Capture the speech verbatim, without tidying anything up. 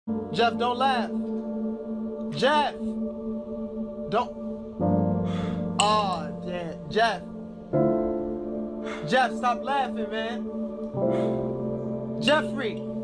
Jeff, don't laugh. Jeff! Don't. Oh, damn. Jeff. Jeff, stop laughing, man. Jeffrey.